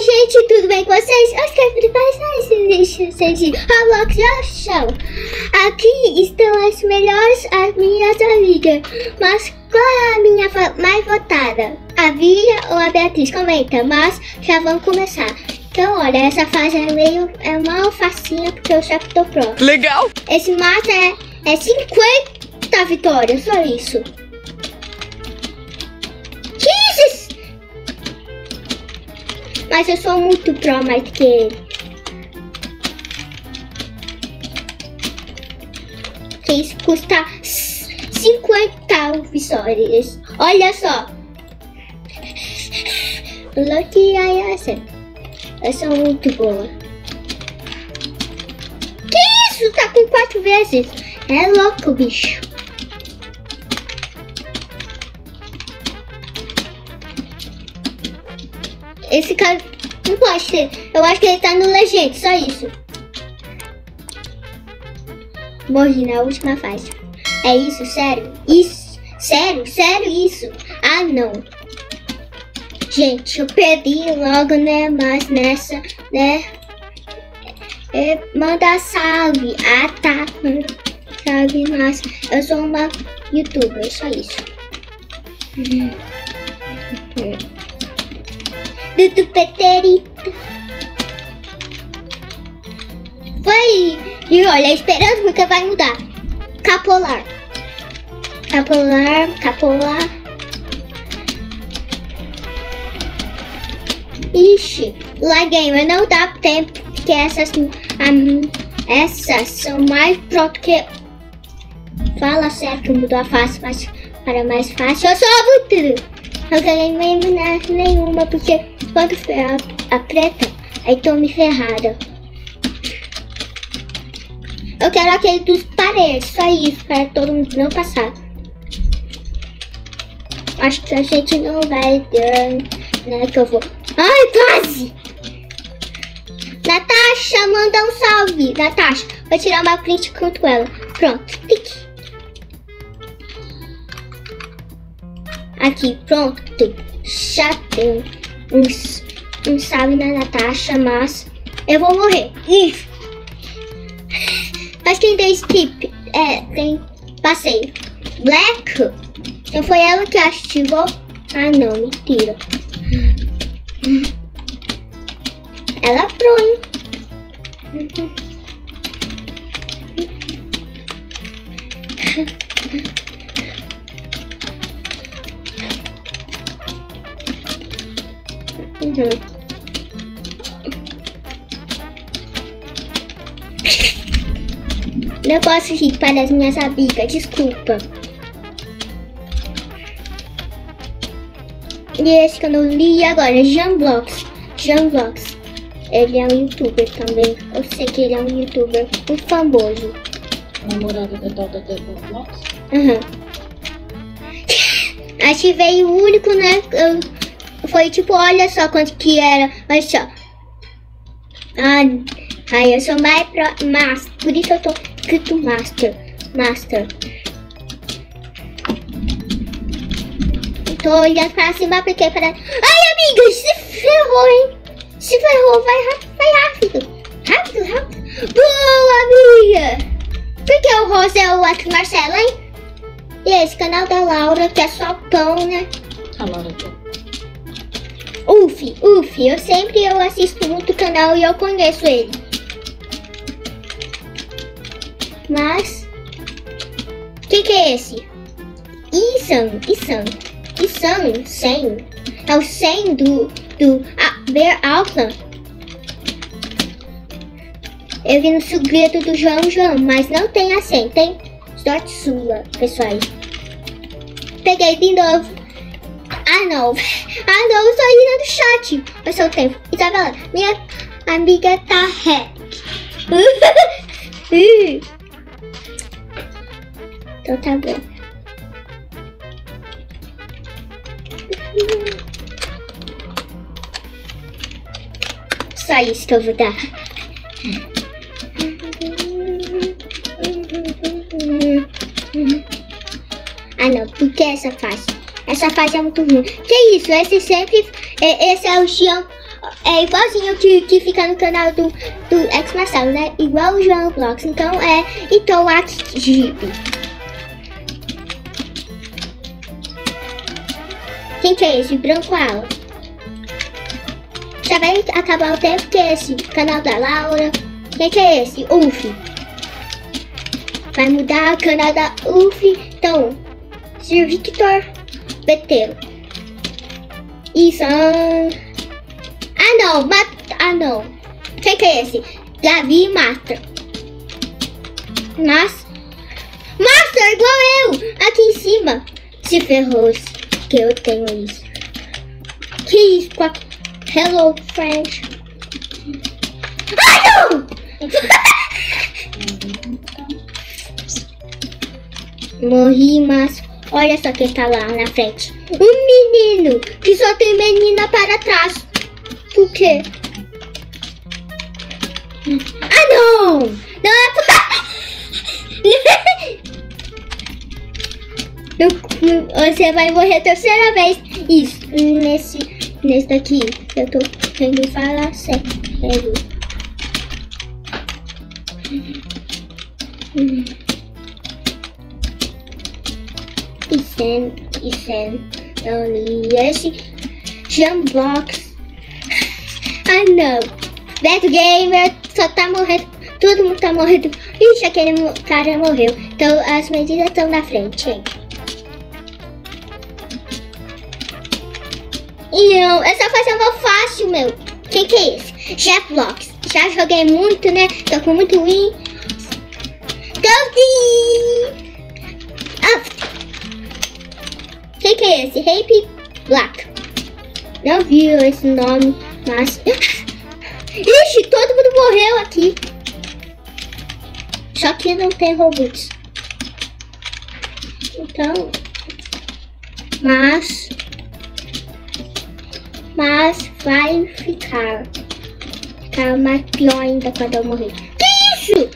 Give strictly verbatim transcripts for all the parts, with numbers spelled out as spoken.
gente, tudo bem com vocês? Eu quero preparar esse vídeo Roblox já show. Aqui estão as melhores, as minhas amigas. Mas qual é a minha mais votada? A Via ou a Beatriz? Comenta, mas já vamos começar. Então, olha, essa fase é meio, é mal facinha porque eu já tô pronto. Legal! Esse mata é, é cinquenta vitórias, só isso. Jesus! Mas eu sou muito pro mais que ele. Que isso custa cinquenta vitórias. Olha só. Lucky I essa. Eu sou muito boa. Que isso? Tá com quatro vezes. É louco, bicho. Esse cara não pode ser. Eu acho que ele tá no legend, só isso. Morri na última fase. É isso, sério? Isso? Sério? Sério isso? Ah, não. Gente, eu perdi logo, né? Mas nessa, né? É, manda salve. Ah, tá. Salve, mas eu sou uma youtuber, só isso. Dudu Peterito. Foi. E olha, esperando porque vai mudar. Capolar. Capolar, capolar. Ixi, lá gamer não dá tempo, porque essas, um, essas são mais pronto que... Fala sério que mudou a face mas para mais fácil. Eu sou muito... Eu ganhei nenhuma, porque quando foi a, a preta, aí tô me ferrada. Eu quero aquele dos paredes, só isso, para todo mundo não passar. Acho que a gente não vai ter, né, que eu vou... Ai, quase! Natasha, manda um salve. Natasha, vou tirar uma print junto com ela. Pronto, pique. Aqui, pronto. Já tem um, um salve da Natasha, mas eu vou morrer. Ih. Mas quem tem skip? É, tem passeio. Black? Não foi ela que ativou? Ah, não, mentira. Ela é pro, hein? Uhum. Não posso rir para as minhas amigas, desculpa. E esse que eu não li agora, Janblox. Janblox. Ele é um youtuber também. Eu sei que ele é um youtuber muito famoso. Namorada da tal da Roblox? Aham. Ativei o único, né? Eu, foi tipo, olha só quanto que era. Olha só. Ah, ai, eu sou mais pro master. Por isso eu tô escrito master. Master. Tô olhando pra cima porque para... Ai, amiga, se ferrou, hein? Se ferrou, vai rápido, vai rápido. Rápido, rápido. Boa, amiga. Porque o rosa é o outro Marcelo, hein? E esse canal da Laura, que é só pão, né? A Laura aqui. Uf, uf, eu sempre eu assisto muito o canal e eu conheço ele. Mas... O que que é esse? Insano, insano. Insano, cem. É o cem do, do ah, Bear Outland. Eu vi no segredo do João João, mas não tem a cem, tem sorte sua, pessoal. Peguei de novo. Ah, não. Ah, não, eu sou indo do chat. Eu sou o tempo. Isabela, minha amiga tá hack. Então tá bom. Só isso que eu vou dar. Ah não, porque essa fase? Essa fase é muito ruim. Que isso? Esse sempre... Esse é o Jean... é igualzinho que, que fica no canal do, do X Marcelo, né? Igual o João Roblox. Então é Então aqui. Quem que é esse? Branco Ala. Já vai acabar o tempo que é esse? Canal da Laura. Quem que é esse? Uf. Vai mudar o canal da Uf. Então, Sir Victor Betelo. Isso. Ah não, mata. Ah não. Quem que é esse? Davi Mata. Mas. Master, igual eu! Aqui em cima. Se ferrou. Que eu tenho isso. Que isso? Hello, friend. Ah não! Morri, mas olha só quem tá lá na frente. Um menino que só tem menina para trás. Por quê? Ah, não! Não é pra... Você vai morrer a terceira vez. Isso, nesse, nesse daqui. Eu tô querendo falar sério. Hum. E sen, e sen, esse Jambox. Ah não, Beto Gamer só tá morrendo, todo mundo tá morrendo. Ixi, aquele cara morreu. Então as medidas estão na frente, hein? E não, é só fazer uma fácil, meu. Quem que é esse? Roblox. Já joguei muito, né? Tô com muito win. Ah. Quem que é esse? Rape Black. Não viu esse nome, mas... Ixi, todo mundo morreu aqui. Só que não tem Robux. Então... Mas... Mas vai ficar... Ficar mais pior ainda quando eu morrer. Que isso?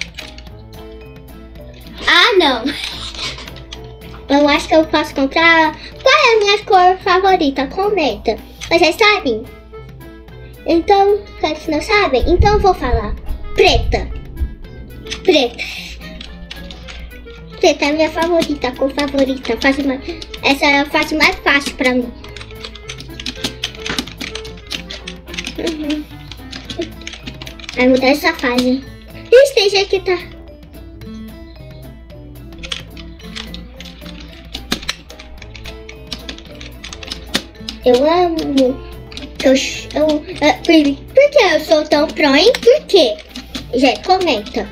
Ah, não. Eu acho que eu posso comprar... Qual é a minha cor favorita? Comenta. Vocês sabem? Então, vocês não sabem? Então eu vou falar. Preta. Preta. Preta é a minha favorita, a cor favorita. Faz uma... Essa é a fase mais fácil pra mim. Uhum. Vai mudar essa fase. Ixi, tem gente que tá... Eu amo. Eu, eu, uh, por, por que eu sou tão pro, hein? Por quê? Gente, comenta.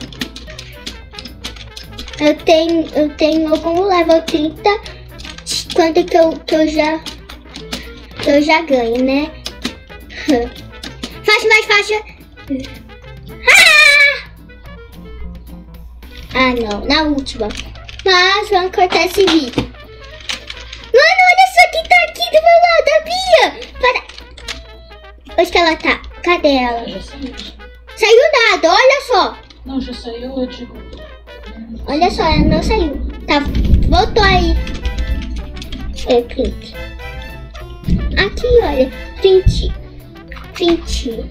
Eu tenho, eu tenho algum level trinta. Quanto que eu, que eu já... Que eu já ganho, né? Fácil, mais fácil. Ah! Ah, não. Na última. Mas vamos cortar esse vídeo. Mano, olha só quem tá aqui do meu lado, a Bia! Para... Onde que ela tá? Cadê ela? Saiu nada, olha só! Não, já saiu, eu digo. Olha só, ela não saiu. Tá, voltou aí. É, print. Aqui, olha. Print. Print.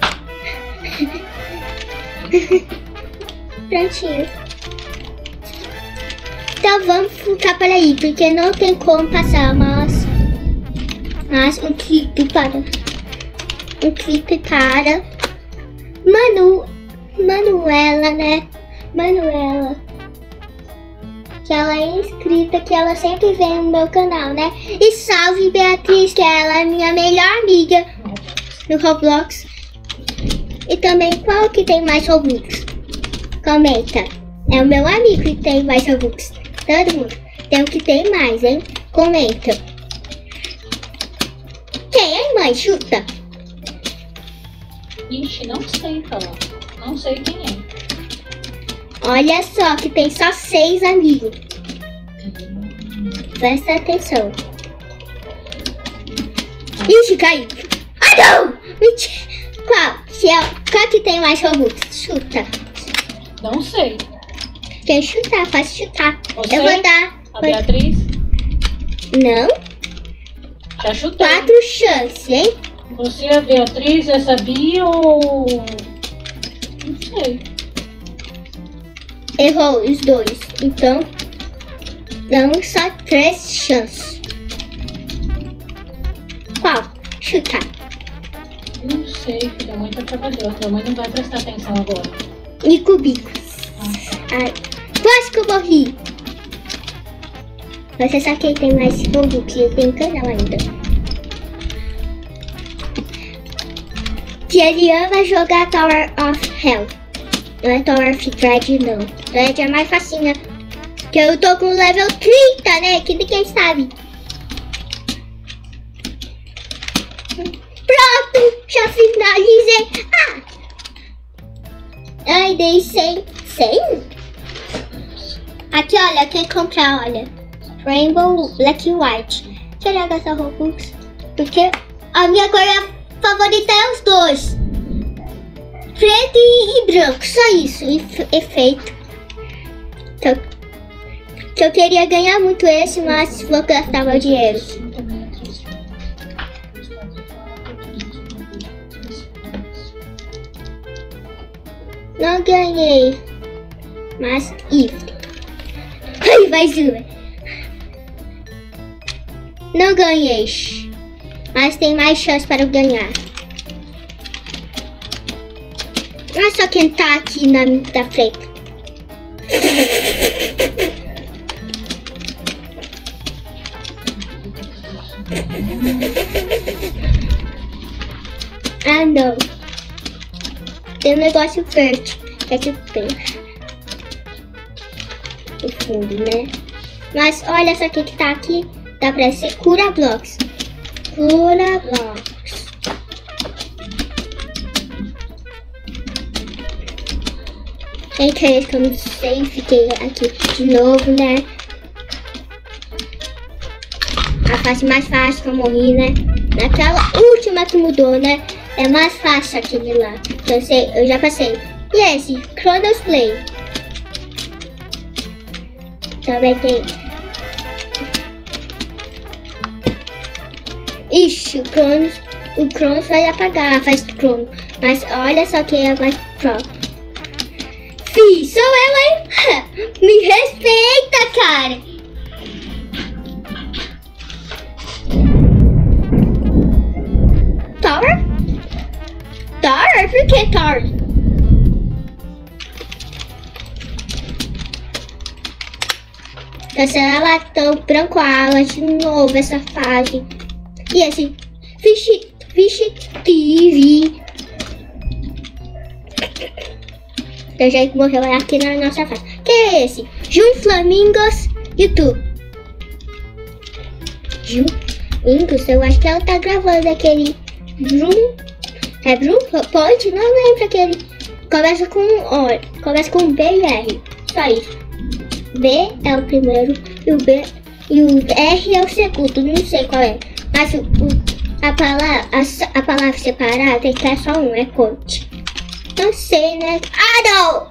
Prontinho. Então vamos ficar por aí, porque não tem como passar mais, mais um clipe para um clipe para Manu, Manuela, né? Manuela, que ela é inscrita, que ela sempre vem no meu canal, né? E salve Beatriz, que ela é minha melhor amiga no Roblox. E também qual que tem mais Robux? Comenta. É o meu amigo que tem mais Robux. Todo mundo. Tem o que tem mais, hein? Comenta. Quem é, mãe? Chuta. Ixi, não sei falar. Não sei quem é. Olha só que tem só seis amigos. Presta atenção. Ixi, caiu. Ah, não! Mentira. Qual? Se é, qual que tem mais Robux? Chuta. Não sei. Quem chutar, pode chutar. Você? Eu vou dar. A Beatriz? Não. Já chutei. Quatro chances, hein? Você e a Beatriz já sabia ou... Não sei. Errou os dois. Então, damos só três chances. Qual? Chuta. Não sei, filha. A mãe tá trabalhando. A mãe não vai prestar atenção agora. E cubicos. Ah. Ai, quase que eu morri. Você sabe que tem mais Robux e eu tenho canal ainda. Que ele ama jogar Tower of Hell. Não é Tower of Dread, não. Dread é mais facinha. Que eu tô com level trinta, né? Que ninguém sabe. Pronto! Já finalizei. Ah! Ai, dei cem. cem? Aqui, olha. Quem comprar, olha. Rainbow, Black e White. Deixa eu gastar Robux. Porque a minha cor favorita é os dois. Preto e, e branco. Só isso. E efeito. Então, que eu queria ganhar muito esse, mas vou gastar meu dinheiro. Não ganhei. Mas if. Ai, mais uma. Não ganhei. Mas tem mais chance para eu ganhar. Olha só quem tá aqui na da frente. Ah, não. Tem um negócio verde. Que é tipo bem o fundo, né? Mas olha só quem que tá aqui. Dá pra ser cura blocks. Cura blocks. Quem que é esse que eu não sei? Fiquei aqui de novo, né? A fase mais fácil que eu morri, né? Naquela última que mudou, né? É mais fácil aquele lá. Eu sei, eu já passei. E esse? Chronos Play. Também tem. Ixi, o Cronos, o Cronos vai apagar, faz Cronos. Mas olha só quem é mais pro. Fih, sou eu, hein? Me respeita, cara. Tower? Tower? Por que Tower? Cancela latão, branco ala de novo essa fase. E esse Fish, Fish T V. Eu já morreu aqui na nossa fase. Que é esse? Jun Flamingos YouTube. Jun Flamingos, eu acho que ela tá gravando aquele Jun. É Jun Point? Não lembro aquele. Começa com olha, começa com B e R. Só isso. B é o primeiro e o B e o R é o segundo. Não sei qual é. Mas o, a, palavra, a, a palavra separada tem que é só um, é coach. Não sei, né? Ah, não!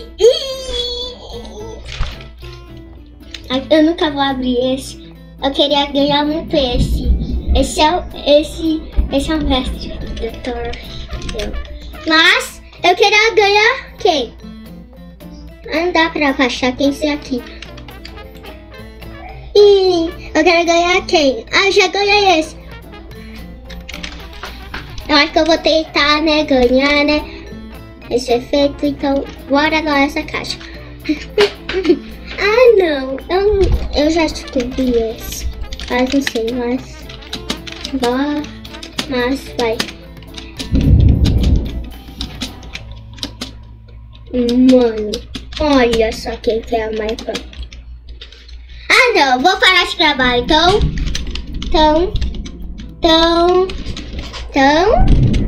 Eu nunca vou abrir esse. Eu queria ganhar muito esse. Esse é o, esse, esse é o mestre do Thor. Mas eu queria ganhar quem? Não dá pra baixar quem ser aqui. E eu quero ganhar quem? Ah, já ganhei esse. Eu acho que eu vou tentar, né, ganhar, né, esse efeito. Então, bora lá essa caixa. Ah, não. Eu, eu já descobri esse. Mas não sei, mas... Bora. Mas vai. Mano, olha só quem que é a mais próxima. Ah, não, vou parar de gravar, então, então, então, então,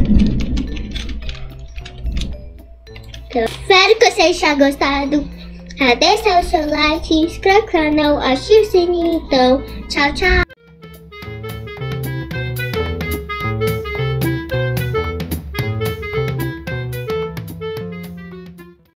então, espero que vocês tenham gostado, deixa o seu like, se inscreva no canal, ative o sininho, então, tchau, tchau.